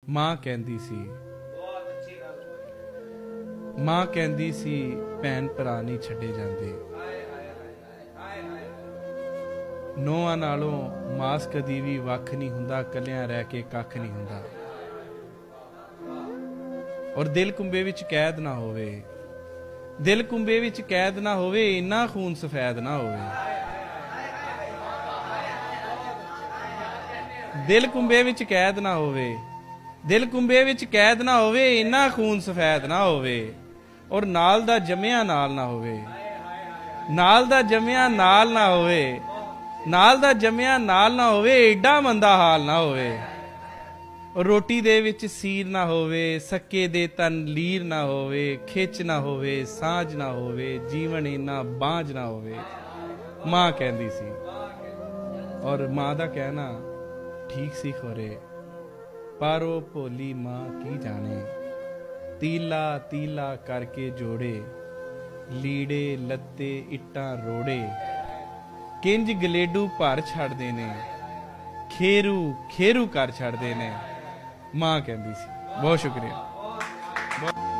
मां कहंदी सी भैन भरा नहीं छड्डे जांदे, नोआं नालों मास कदी भी वख नहीं हुंदा, कलियां रह के कख नहीं हुंदा। और दिल कुंबे विच कैद ना होवे, दिल कुंबे विच कैद ना होवे, इन्ना खून सफेद ना होवे। दिल कुंबे विच कैद ना होवे, दिल कुंबे विच कैद ना होवे, इन्ना खून सफेद ना होवे। और नाल दा जम्मिया नाल ना होवे, नाल दा जम्मिया नाल ना होवे, नाल दा जम्मिया नाल ना होवे, एडा मंदा हाल ना होवे। और रोटी दे विच सीर ना होवे, सक्के दे तन लीर ना होवे, खिच ना होवे, सांझ ना होवे, जीवन इन्ना बांझ ना होवे। मां कहंदी सी, और मां दा कहना ठीक सी खोरे, पर ओ भोली मां की जाने, तीला तीला करके जोड़े, लीड़े लत्ते इट्टां रोड़े, किंज गलेडू भर छड़दे ने, खेरू खेरू कर छड़दे ने। मां कहंदी सी। बहुत शुक्रिया।